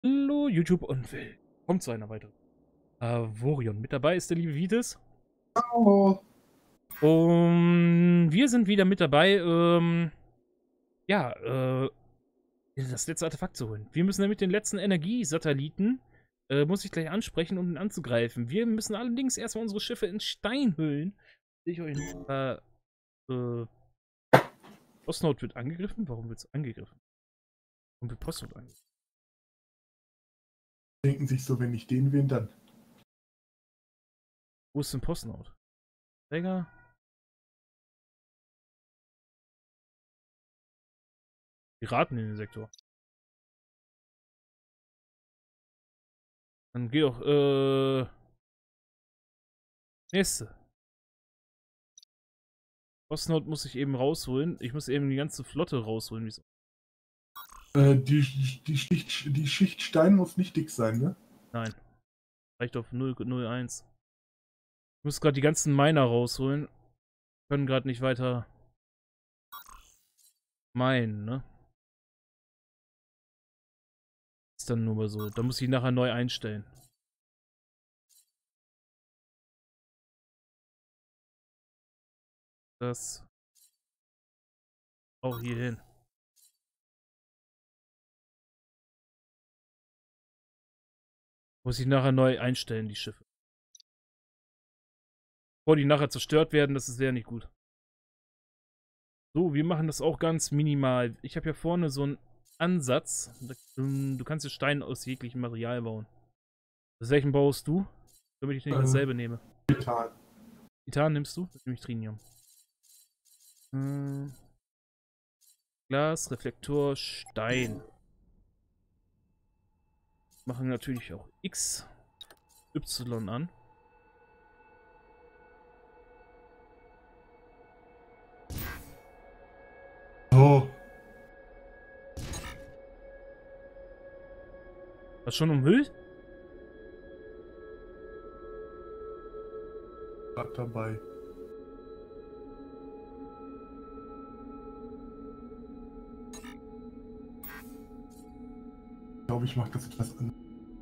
Hallo YouTube und willkommen zu einer weiteren Vorion. Mit dabei ist der liebe Vitis. Oh, Und wir sind wieder mit dabei, ja, das letzte Artefakt zu holen. Wir müssen nämlich den letzten Energiesatelliten, muss ich gleich ansprechen, um ihn anzugreifen. Wir müssen allerdings erstmal unsere Schiffe in Stein hüllen. Sehe ich euch Postnode wird angegriffen? Warum wird es angegriffen? Warum wird Postnode angegriffen? denken sich so, wenn ich den bin, dann. Wo ist denn Postnode? Träger? Piraten in den Sektor. Dann geh doch, nächste. Postnode muss ich eben rausholen. Ich muss eben die ganze Flotte rausholen. Wieso? Die Schicht Stein muss nicht dick sein, ne? Nein. Reicht auf 0,01. Ich muss gerade die ganzen Miner rausholen. Können gerade nicht weiter minen, ne? Ist dann nur mal so. Da muss ich nachher neu einstellen. Das auch hier hin. Muss ich nachher neu einstellen, die Schiffe. Bevor die nachher zerstört werden, das ist sehr nicht gut. So, wir machen das auch ganz minimal. Ich habe ja vorne so einen Ansatz. Du kannst ja Steine aus jeglichem Material bauen. Aus welchen baust du? Damit ich nicht dasselbe nehme. Titan. Titan nimmst du? Das nehme ich Trinium. Glas, Reflektor, Stein. Machen natürlich auch X, Y an. Oh, Was schon umhüllt? grad dabei. Ich glaube, ich mache das etwas an.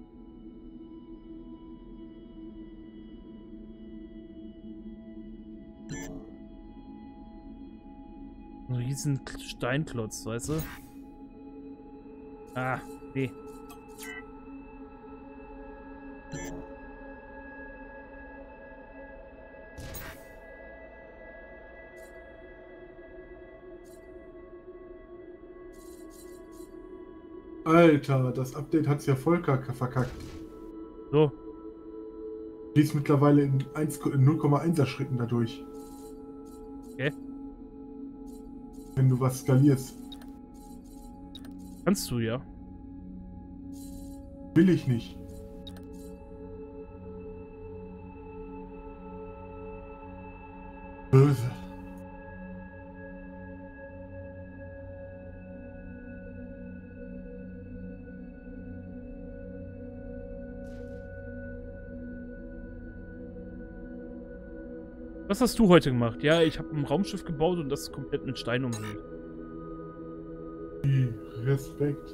Ein riesen Steinklotz, weißt du? Ah, nee. Alter, das Update hat's ja voll verkackt. So, Gehst mittlerweile in 0,1er Schritten dadurch, okay. wenn du was skalierst. Kannst du ja. Will ich nicht. Böse. Was hast du heute gemacht? Ja, ich habe ein Raumschiff gebaut und das komplett mit Stein umhüllt. Respekt.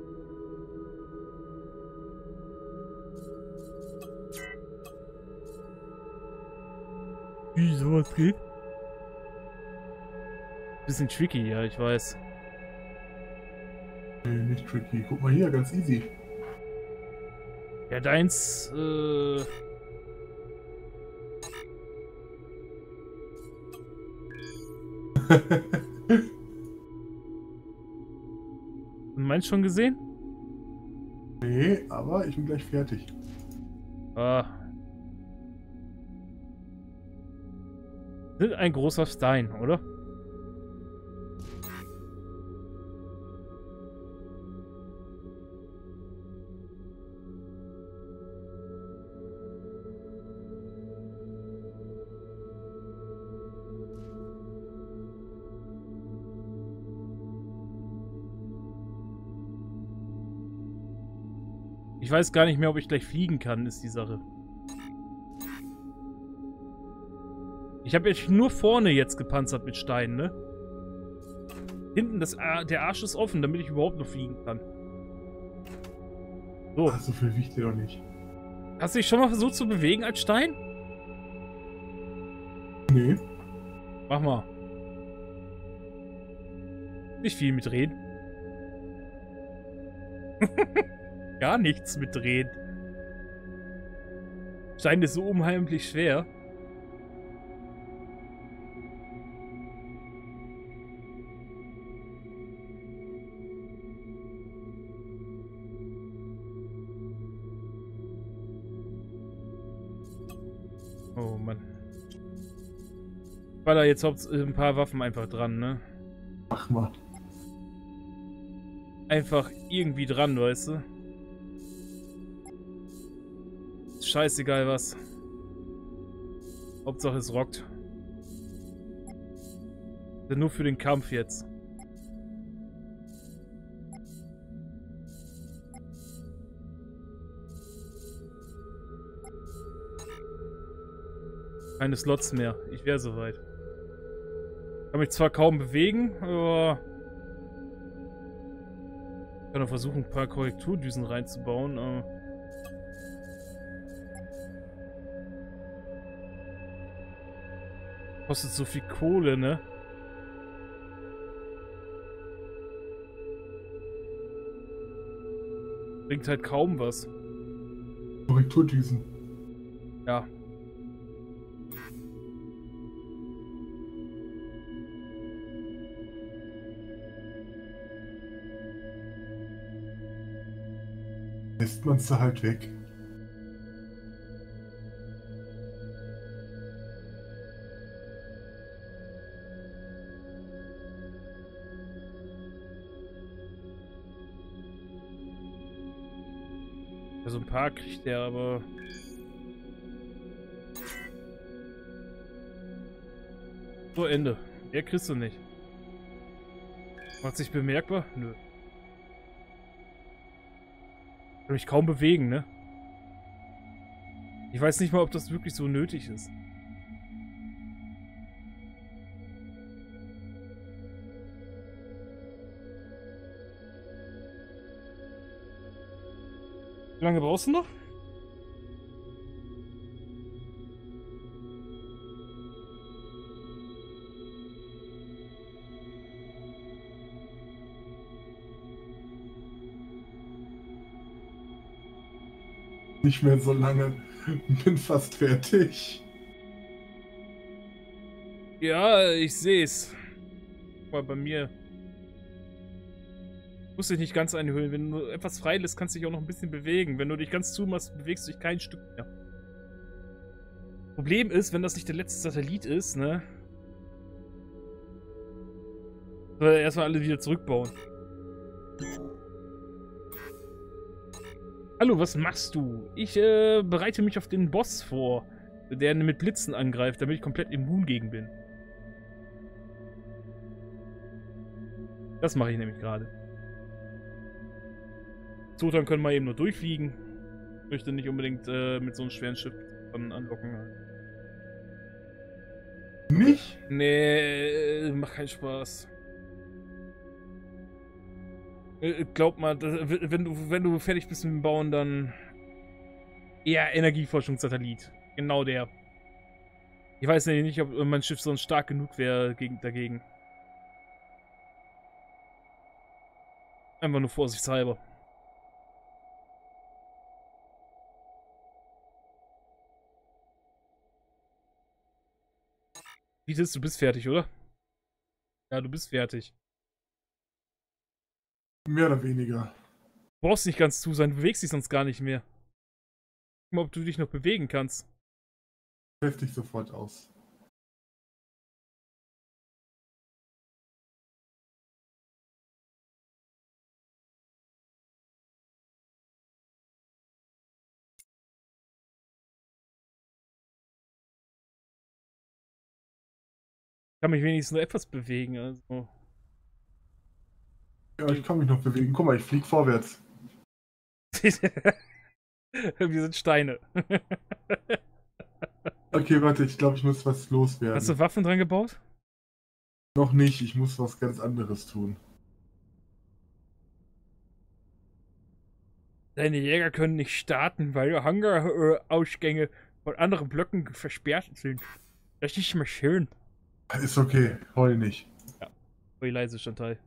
Wie sowas geht? Bisschen tricky, ja, ich weiß. Nee, nicht tricky. Guck mal hier, ganz easy. Ja, deins, meins schon gesehen? Nee, aber ich bin gleich fertig. Ah. Sind ein großer Stein, oder? Ich weiß gar nicht mehr, ob ich gleich fliegen kann, ist die Sache. Ich habe jetzt nur vorne jetzt gepanzert mit Steinen, ne? Hinten, der Arsch ist offen, damit ich überhaupt noch fliegen kann. So. Ach, so viel wiegt der doch nicht. Hast du dich schon mal versucht zu bewegen als Stein? Nee. Mach mal. Nicht viel mitreden. Gar nichts mitreden. Stein ist so unheimlich schwer. Oh Mann. War da jetzt ein paar Waffen einfach dran, ne? Mach mal. Einfach irgendwie dran, weißt du? Ist scheißegal was. Hauptsache es rockt. Nur für den Kampf jetzt. Keine Slots mehr. Ich wäre soweit. Kann mich zwar kaum bewegen, aber ich kann auch versuchen, ein paar Korrekturdüsen reinzubauen. Kostet so viel Kohle, ne? Bringt halt kaum was. Korrekturdüsen. Ja. Lässt man es da halt weg. So ein paar kriegt der, aber... So, Ende. Mehr kriegst du nicht. Macht sich bemerkbar? Nö. Kann mich kaum bewegen, ne? Ich weiß nicht mal, ob das wirklich so nötig ist. Wie lange brauchst du noch? Nicht mehr so lange. Bin fast fertig. Ja, ich seh's. Guck mal, bei mir. Musst dich nicht ganz einhüllen. Wenn du etwas frei lässt, kannst du dich auch noch ein bisschen bewegen. Wenn du dich ganz zumachst, bewegst du dich kein Stück mehr. Problem ist, wenn das nicht der letzte Satellit ist, ne? Soll er erstmal alle wieder zurückbauen. Hallo, was machst du? Ich bereite mich auf den Boss vor, der mit Blitzen angreift, damit ich komplett immun gegen bin. Das mache ich nämlich gerade. Zotan können mal eben nur durchfliegen. Ich möchte nicht unbedingt mit so einem schweren Schiff anlocken. Nicht? Nee, macht keinen Spaß. Glaub mal, wenn du fertig bist mit dem Bauen, dann eher Energieforschungssatellit. Genau der. Ich weiß nicht, ob mein Schiff sonst stark genug wäre dagegen. Einfach nur vorsichtshalber. Vitis, du bist fertig, oder? Ja, du bist fertig. Mehr oder weniger. Du brauchst nicht ganz zu sein, du bewegst dich sonst gar nicht mehr. Guck mal, ob du dich noch bewegen kannst. Hilft dich sofort aus. Ich kann mich wenigstens nur etwas bewegen, also. Ja, ich kann mich noch bewegen. Guck mal, ich flieg vorwärts. Wir sind Steine. Okay, warte, ich glaube, ich muss was loswerden. Hast du Waffen dran gebaut? Noch nicht, ich muss was ganz anderes tun. Deine Jäger können nicht starten, weil Hangarausgänge von anderen Blöcken versperrt sind. Das ist nicht mehr schön. Ist okay, heul nicht. Ja, voll leise, Chantal.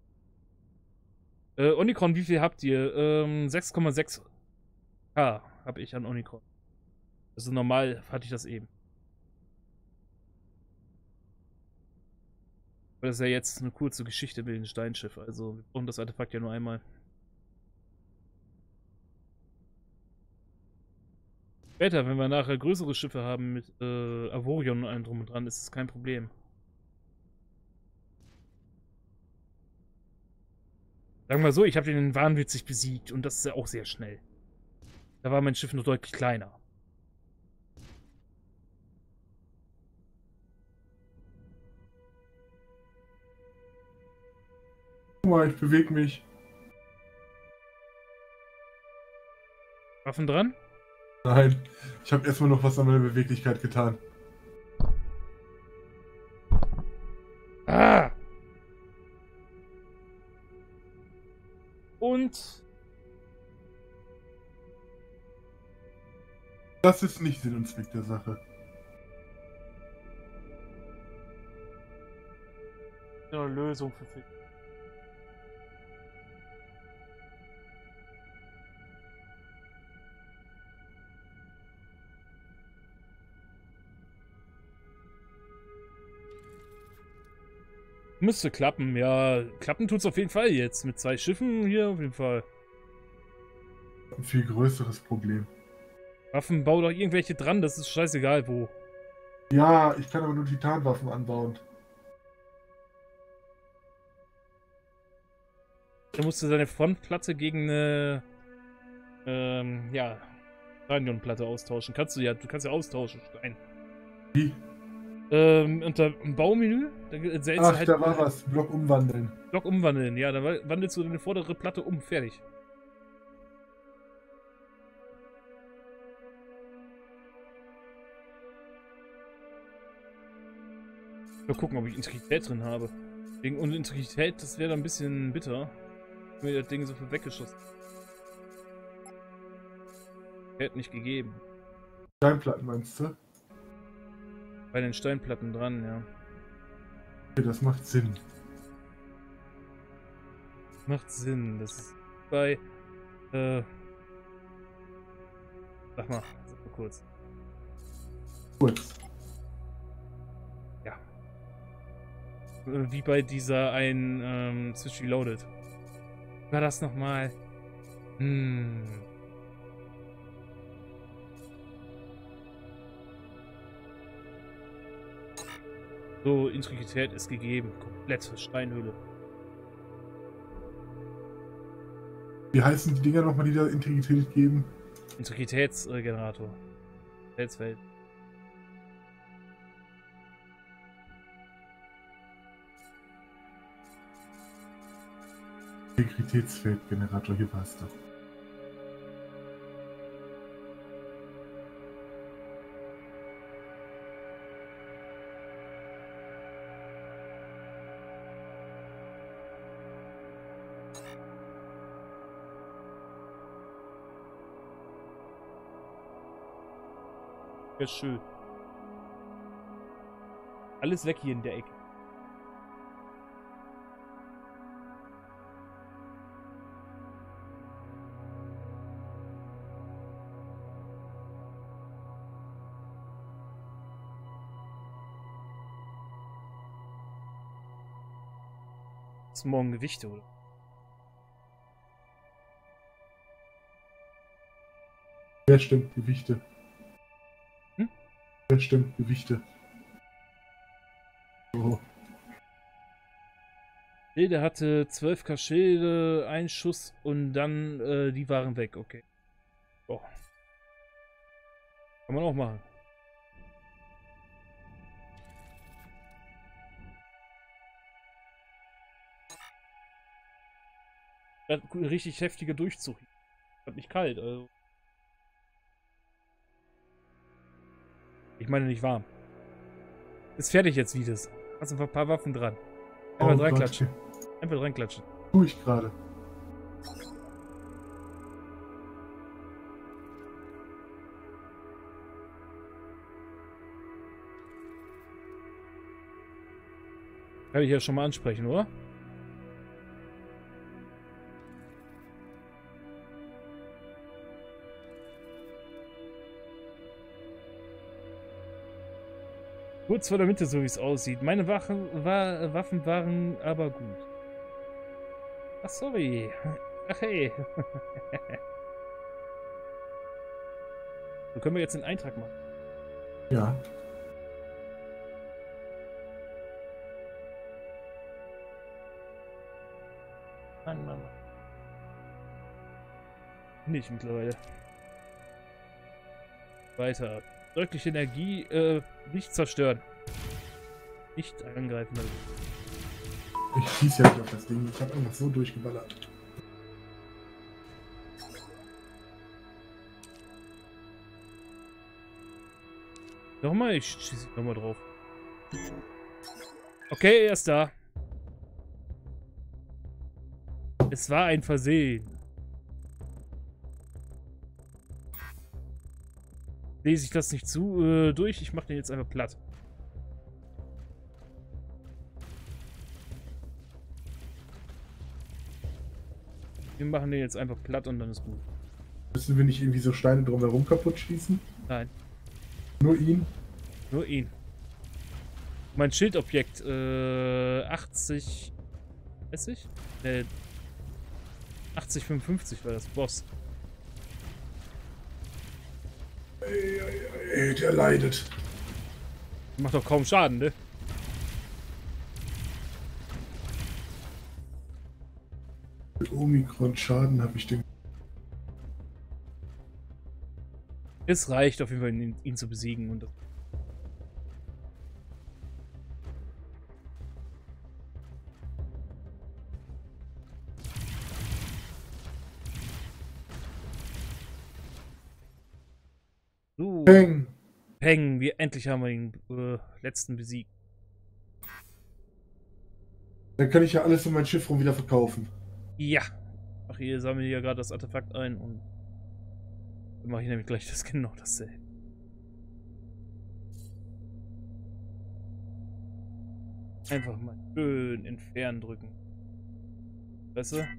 Omikron, wie viel habt ihr? 6,6K habe ich an Omikron. Also normal hatte ich das eben. Aber das ist ja jetzt eine kurze Geschichte mit dem Steinschiff. Also wir brauchen das Artefakt ja nur einmal. Später, wenn wir nachher größere Schiffe haben mit Avorion und allem drum und dran, ist es kein Problem. Sagen wir mal so, ich habe den wahnwitzig besiegt und das ist ja auch sehr schnell. Da war mein Schiff nur deutlich kleiner. Guck mal, ich bewege mich. Waffen dran? Nein, ich habe erstmal noch was an meiner Beweglichkeit getan. Ah! Und Das ist nicht Sinn und Zweck der Sache. eine Lösung für Fick. Müsste klappen, ja. Klappen tut's auf jeden Fall jetzt. Mit 2 Schiffen hier auf jeden Fall. Ein viel größeres Problem. Waffen, bau doch irgendwelche dran, das ist scheißegal wo. Ja, ich kann aber nur Titanwaffen anbauen. Da musst du deine Frontplatte gegen eine ja, Radion-Platte austauschen. Kannst du ja, du kannst ja austauschen, Stein. Wie? Unter dem Baumenü, da zählst Ach, du halt da war was. Block umwandeln. Block umwandeln, ja, da wandelst du deine vordere Platte um, fertig. Mal gucken, ob ich Integrität drin habe. Wegen Integrität, das wäre dann ein bisschen bitter. Mir das Ding so viel weggeschossen. Hätte nicht gegeben. Steinplatten meinst du? Bei den Steinplatten dran, ja. Okay, das macht Sinn. Macht Sinn. Das ist bei. Sag mal kurz. Kurz. Ja. Wie bei dieser ein Switch Reloaded. War das nochmal? So, Integrität ist gegeben. Komplette Steinhülle. Wie heißen die Dinger nochmal, die da Integrität geben? Integritätsgenerator. Felsfeld. Integritätsfeldgenerator, hier war es doch. Ja, schön. Alles weg hier in der Ecke. Ist morgen Gewichte, oder? Ja, stimmt, Gewichte. Hm? Ja, stimmt, Gewichte. Oh. Schilde hatte 12k Schilde, ein Schuss und dann die waren weg, okay. Oh. Kann man auch machen. Richtig heftiger Durchzug. Hat nicht kalt, also. Ich meine nicht warm. Ist fertig jetzt, wie das. Hast ein paar Waffen dran. Einfach dran klatschen. Einfach dran klatschen. Tu ich gerade. Kann ich ja schon mal ansprechen, oder? Kurz vor der Mitte, so wie es aussieht. Meine Waffen waren aber gut. Ach, sorry. Ach, hey. So können wir jetzt den Eintrag machen. Ja. Mann, Mann, Mann. Nicht mittlerweile. Weiter. Deutliche Energie, nicht zerstören. Nicht angreifen. Ich schieße ja nicht auf das Ding. Ich habe einfach so durchgeballert. Nochmal, ich schieße nochmal drauf. Okay, er ist da. Es war ein Versehen. Lese ich das nicht durch? Ich mache den jetzt einfach platt. Wir machen den jetzt einfach platt und dann ist gut. Müssen wir nicht irgendwie so Steine drumherum kaputt schießen? Nein, Nur ihn? nur ihn. Mein Schildobjekt, 80... 30? 8055 war das Boss. Ey, der leidet. Macht doch kaum Schaden, ne? Mit Omikron-Schaden habe ich den. Es reicht auf jeden Fall, ihn zu besiegen. Und so. Peng! Peng, endlich haben wir den letzten besiegt. Dann kann ich ja alles in mein Schiff rum wieder verkaufen. Ja. Ach, hier sammeln wir ja gerade das Artefakt ein und dann mache ich nämlich gleich das genau dasselbe. Einfach mal schön entfernen drücken. Weißt du?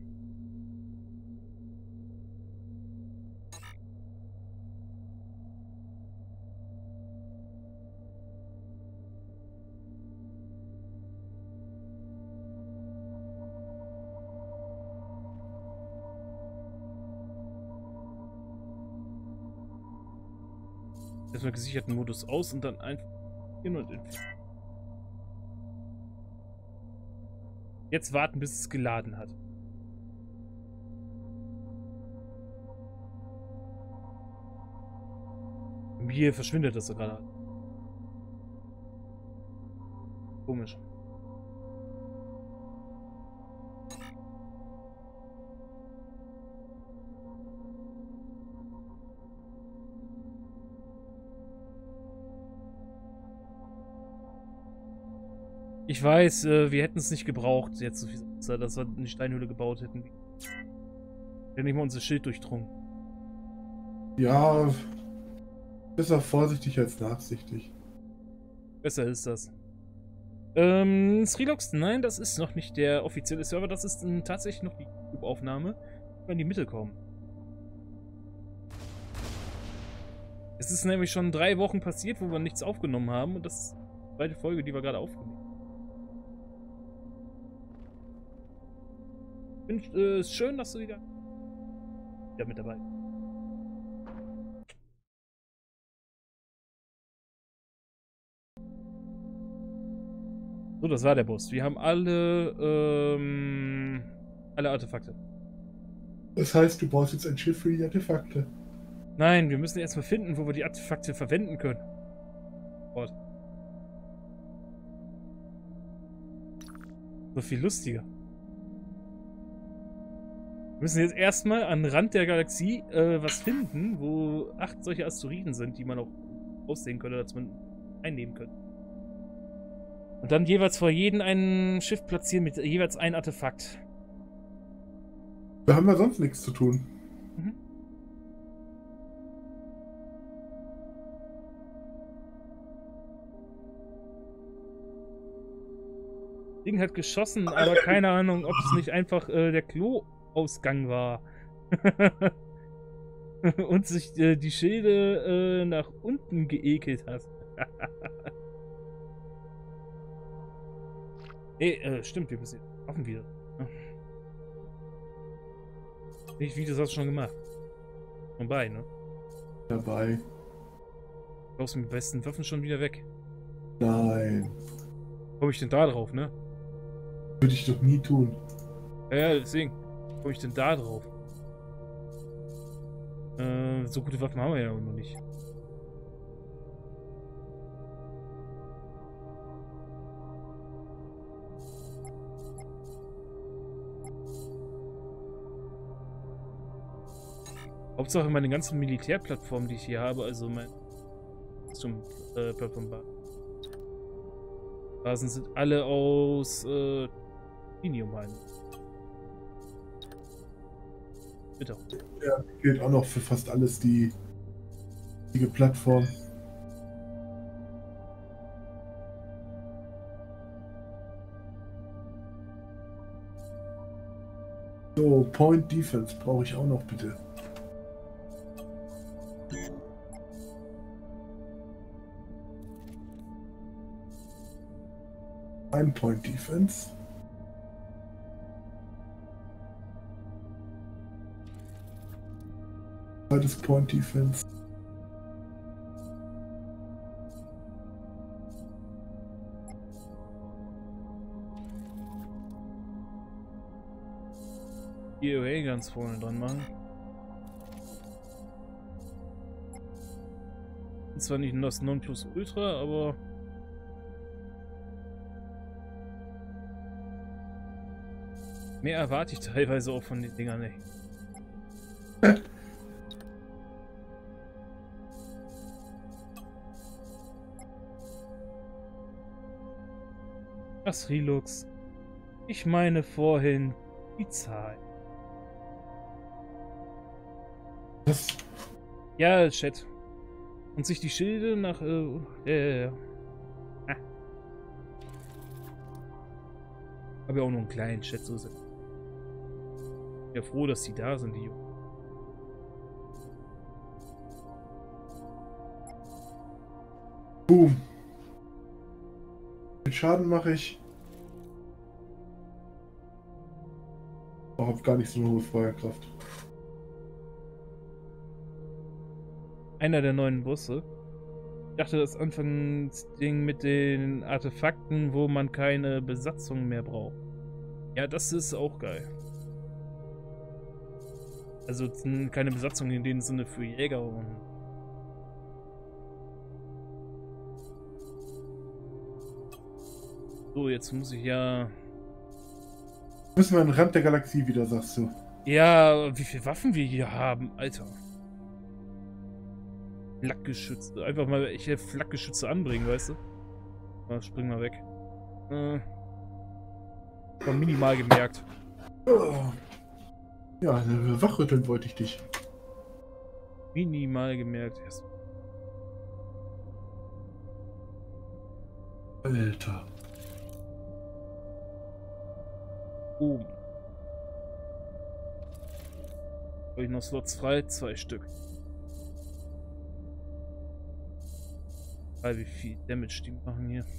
Erstmal gesicherten Modus aus und dann einfach hin und entfernen. Jetzt warten, bis es geladen hat. Hier verschwindet das gerade. Komisch. Ich weiß, wir hätten es nicht gebraucht, jetzt so viel, dass wir eine Steinhöhle gebaut hätten. Wir hätten nicht mal unser Schild durchdrungen. Ja, besser vorsichtig als nachsichtig. Besser ist das. Srilox, nein, das ist noch nicht der offizielle Server, das ist tatsächlich noch die YouTube-Aufnahme, wenn wir in die Mitte kommen. Es ist nämlich schon 3 Wochen passiert, wo wir nichts aufgenommen haben und das ist die zweite Folge, die wir gerade aufgenommen haben. Es ist schön, dass du wieder mit dabei bist. So, das war der Boss. Wir haben alle Artefakte. Das heißt, du baust jetzt ein Schiff für die Artefakte. Nein, wir müssen erstmal finden, wo wir die Artefakte verwenden können. Gott. So viel lustiger. Wir müssen jetzt erstmal am Rand der Galaxie was finden, wo 8 solche Asteroiden sind, die man auch aussehen könnte, dass man einnehmen könnte. Und dann jeweils vor jedem ein Schiff platzieren mit jeweils ein Artefakt. Da haben wir sonst nichts zu tun. Mhm. Ding hat geschossen, aber keine Ahnung, ob es nicht einfach der Kloausgang war. Und sich die Schilde nach unten geekelt hat. Nee, stimmt, wir müssen offen wieder. Nicht, wie das hast du schon gemacht. Vorbei, ne? Dabei. Du brauchst mit besten Waffen schon wieder weg. Nein. Komme ich denn da drauf, ne? Würde ich doch nie tun. Ja, deswegen. Komme ich denn da drauf? So gute Waffen haben wir ja noch nicht. Hauptsache meine ganzen Militärplattformen, die ich hier habe, also mein Basen sind alle aus Aluminium halt. Bitte. Ja, gilt auch noch für fast alles die Plattform. So, Point Defense brauche ich auch noch, bitte. Ein Point Defense. Zweites Point Defense. EOA ganz vorne dran machen. Und zwar nicht das Nonplusultra, aber mehr erwarte ich teilweise auch von den Dingern nicht. Was, Relux? Ich meine vorhin die Zahl. Was? Ja, Chat. Und sich die Schilde nach... Hab ja auch nur einen kleinen Chat, so sind. Ja, froh, dass die da sind, die Jungs. Boom. Den Schaden mache ich. Ich habe gar nicht so eine hohe Feuerkraft. Einer der neuen Busse. Ich dachte, das Anfangsding mit den Artefakten, wo man keine Besatzung mehr braucht. Ja, das ist auch geil. Also keine Besatzung in dem Sinne für Jäger und... So, jetzt muss ich ja... Müssen wir an den Rand der Galaxie wieder, sagst du? Ja, wie viele Waffen wir hier haben, Alter. Flakgeschütze. Einfach mal echte Flakgeschütze anbringen, weißt du? Na, spring mal weg. War minimal gemerkt. Oh. Ja, wachrütteln wollte ich dich. Minimal gemerkt. Yes. Alter. Oben. Habe ich noch Slots frei? 2 Stück. Wie viel Damage die machen hier.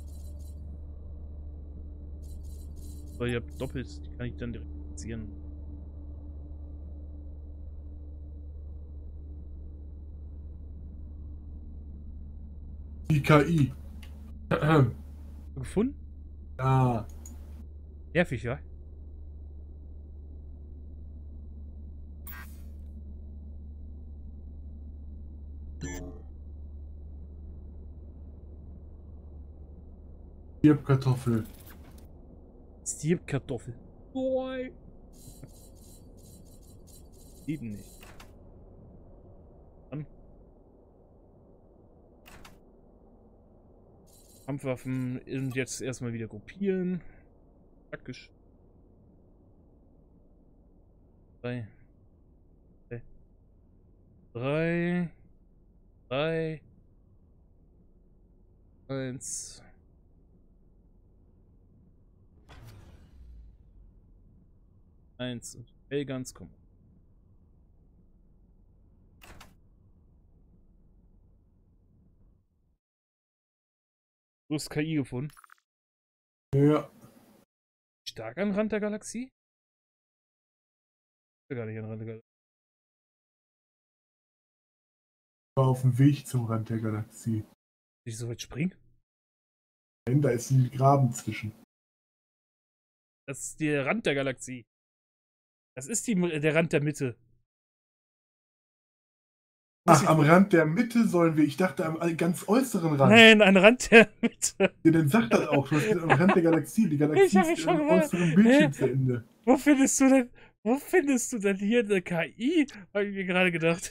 So, ich habe doppelt, die kann ich dann direkt platzieren. Die KI. Gefunden? Ja. Nervig, ja? Stirbkartoffel. Stirbkartoffel. Boy. Eben nicht. Dann. Kampfwaffen und jetzt erstmal wieder gruppieren. Praktisch. 3. 3. 3. 1. 1 und Railguns kommen. Du hast KI gefunden. Ja. Stark an Rand der Galaxie? Gar nicht an Rand der Galaxie. War auf dem Weg zum Rand der Galaxie. Ich so weit springen? Nein, da ist ein Graben zwischen. Das ist der Rand der Galaxie. Das ist der Rand der Mitte. Ach, am Rand der Mitte sollen wir. Ich dachte am ganz äußeren Rand. Nein, ein Rand der Mitte. Ja, dann sagt das auch. Du steht am Rand der Galaxie. Die Galaxie ist am äußeren Bildschirmsende. Wo findest du denn hier eine KI? Habe ich mir gerade gedacht.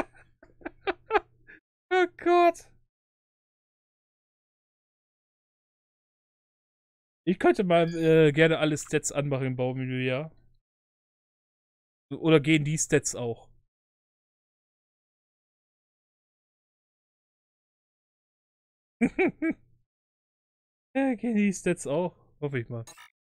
Oh Gott. Ich könnte mal gerne alle Stats anmachen im Baumenü, ja. Oder gehen die Stats auch? Ja, gehen die Stats auch? Hoffe ich mal.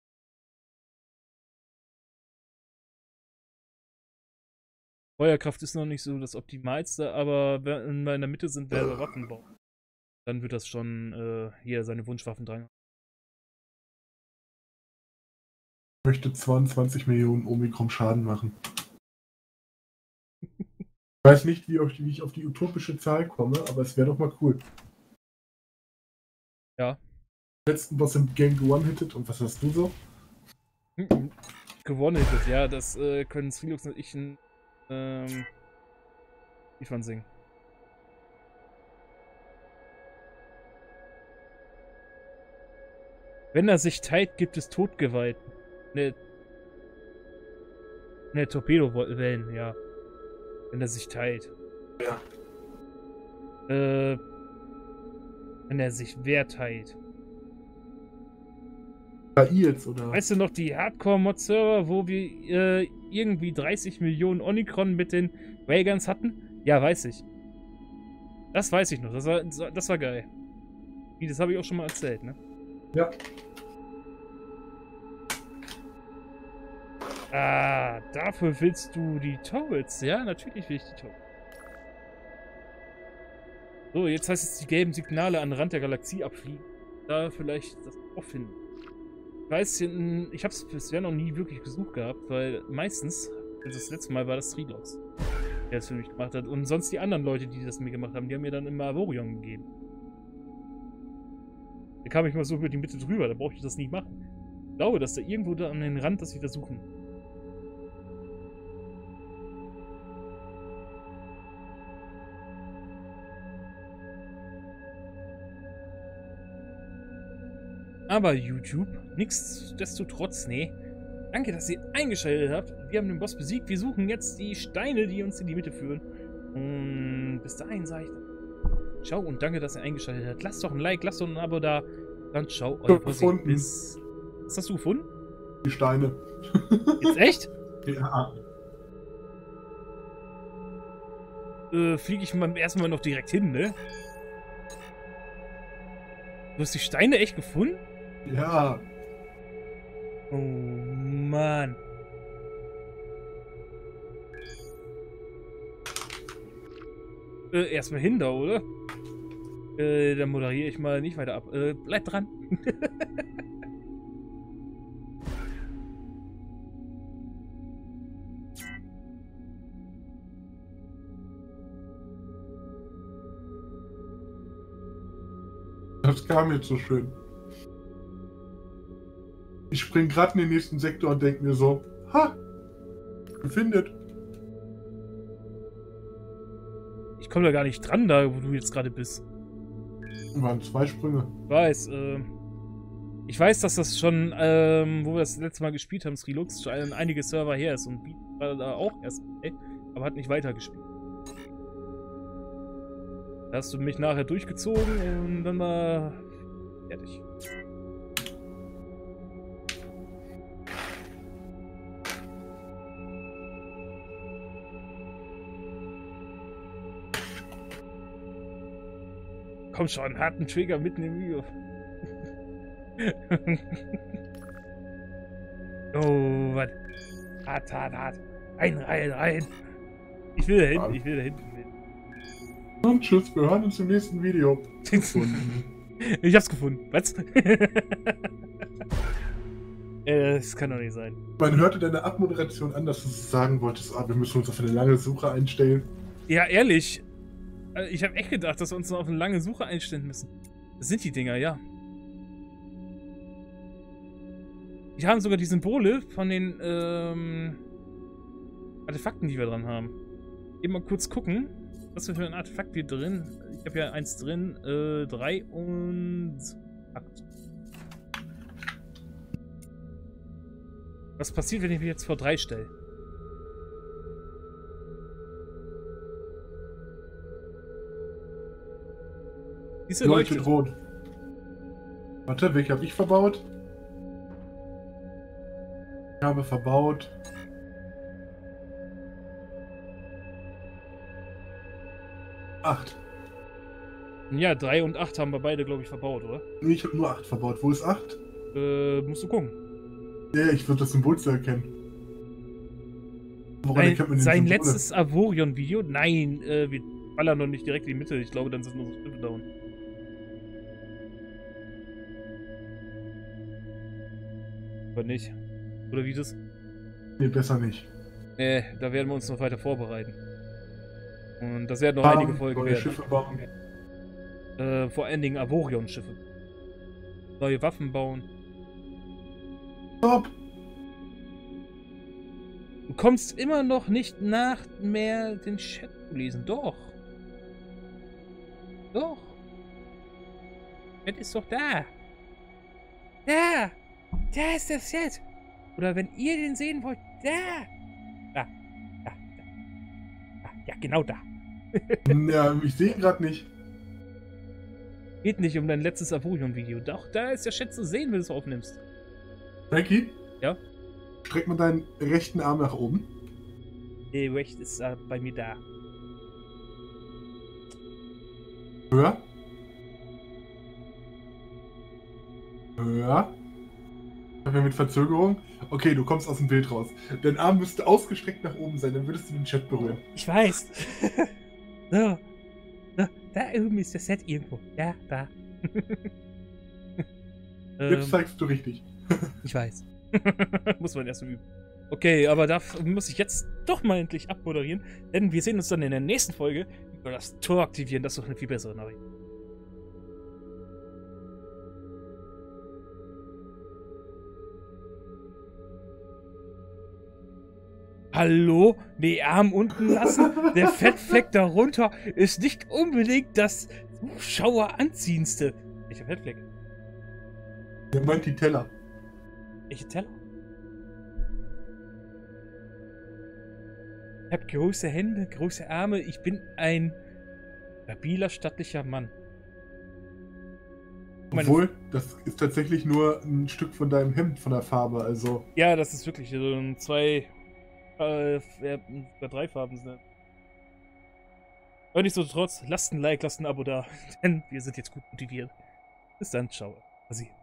Feuerkraft ist noch nicht so das Optimalste, aber wenn wir in der Mitte sind, werden wir Waffen bauen. Dann wird das schon hier seine Wunschwaffen dran. Ich möchte 22 Millionen Omikron Schaden machen. Ich weiß nicht, wie ich auf die utopische Zahl komme, aber es wäre doch mal cool. Ja. Letzten Boss im Game one-hitted und was hast du so? Gewonnen hättet, ja, das können Strilux und ich Liefern singen. Wenn er sich teilt, gibt es Todgeweihten. Ne, Torpedowellen, ja. Wenn er sich teilt. Ja. Wenn er sich wer teilt. KI jetzt, oder? Weißt du noch, die Hardcore-Mod-Server, wo wir irgendwie 30 Millionen Omikron mit den Railguns hatten? Ja, weiß ich. Das weiß ich noch. Das war geil. Wie, das habe ich auch schon mal erzählt, ne? Ja. Ah, dafür willst du die Turrets. Ja, natürlich will ich die Turrets. So, jetzt heißt es, die gelben Signale an den Rand der Galaxie abfliegen. Da vielleicht das auffinden. Ich weiß, ich habe es bisher noch nie wirklich gesucht gehabt, weil meistens, das letzte Mal war das Trilox, der es für mich gemacht hat. Und sonst die anderen Leute, die das mir gemacht haben, die haben mir dann immer Avorion gegeben. Da kam ich mal so über die Mitte drüber, da brauchte ich das nicht machen. Ich glaube, dass da irgendwo da an den Rand das wieder suchen. Aber YouTube, nichtsdestotrotz, nee. Danke, dass ihr eingeschaltet habt. Wir haben den Boss besiegt. Wir suchen jetzt die Steine, die uns in die Mitte führen. Und bis dahin sage ich ciao und danke, dass ihr eingeschaltet habt. Lasst doch ein Like, lasst doch ein Abo da. Dann ciao, euer Bossi. Bis... Was hast du gefunden? Die Steine. Jetzt echt? Ja. Fliege ich mal erstmal noch direkt hin, ne? Du hast die Steine echt gefunden? Ja. Oh, Mann. Erstmal hin da, oder? Dann moderiere ich mal nicht weiter ab. Bleibt dran. Das kam jetzt so schön. Ich spring gerade in den nächsten Sektor und denke mir so, ha, gefindet. Ich komme da gar nicht dran, da wo du jetzt gerade bist. Waren 2 Sprünge. Ich weiß, dass das schon, wo wir das letzte Mal gespielt haben, Trilux, schon einige Server her ist und Beat war da auch erst, aber hat nicht weitergespielt. Da hast du mich nachher durchgezogen und dann war fertig. Komm schon, harten Trigger mitten im Video. Oh, was? Hart. Rein. Ich will da hinten, ich will da hinten. Und tschüss, wir hören uns im nächsten Video. Ich hab's gefunden. Was? Das kann doch nicht sein. Man hörte deine Abmoderation an, dass du sagen wolltest, wir müssen uns auf eine lange Suche einstellen. Ja, ehrlich. Ich habe echt gedacht, dass wir uns noch auf eine lange Suche einstellen müssen. Das sind die Dinger, ja. Die haben sogar die Symbole von den Artefakten, die wir dran haben. Eben mal kurz gucken, was für ein Artefakt wir drin. Ich habe ja eins drin, 3 und 8. Was passiert, wenn ich mich jetzt vor 3 stelle? Diese Leuchtet rot. Warte, welche habe ich verbaut? Ich habe verbaut. Acht. Ja, 3 und 8 haben wir beide, glaube ich, verbaut, oder? Nee, ich habe nur 8 verbaut. Wo ist 8? Musst du gucken. Ja, ich würde das Symbol zu erkennen. Woran erkennt man die Sein Symbole? letztes Avorion-Video? Nein, wir ballern noch nicht direkt in die Mitte. Ich glaube, dann sind unsere Schiffe down. Aber nicht. Oder wie das? Nee, besser nicht. Da werden wir uns noch weiter vorbereiten. Und das werden noch einige Folgen neue werden. Schiffe bauen. Vor allen Dingen Avorion-Schiffe. Neue Waffen bauen. Stopp! Du kommst immer noch nicht nach mehr den Chat zu lesen. Doch. Doch. Chat ist doch da. Da. Da ist der Chat. Oder wenn ihr den sehen wollt, da. Da. Ja, genau da. Ja, ich sehe ihn gerade nicht. Geht nicht um dein letztes Avorion-Video. Doch, da ist der Chat zu sehen, wenn du es aufnimmst. Frankie? Ja? Streck mal deinen rechten Arm nach oben. Der Recht ist bei mir da. Höher. Höher. Ich habe ja mit Verzögerung. Okay, du kommst aus dem Bild raus. Dein Arm müsste ausgestreckt nach oben sein, dann würdest du den Chat berühren. Ich weiß. So. Da oben ist der Set irgendwo. Ja, da. Jetzt zeigst du richtig. Ich weiß. Muss man erst üben. Okay, aber da muss ich jetzt doch mal endlich abmoderieren, denn wir sehen uns dann in der nächsten Folge über das Tor aktivieren. Das ist doch eine viel bessere Nachricht. Hallo? Nee, Arm unten lassen. Der Fettfleck darunter ist nicht unbedingt das Zuschaueranziehendste. Welcher Fettfleck? Der meint die Teller. Welche Teller? Ich habe große Hände, große Arme. Ich bin ein stabiler, stattlicher Mann. Obwohl, das ist tatsächlich nur ein Stück von deinem Hemd, von der Farbe, also... Ja, das ist wirklich so ein 3 Farben sind. Aber nichtsdestotrotz, lasst ein Like, lasst ein Abo da, denn wir sind jetzt gut motiviert. Bis dann, ciao. Assi.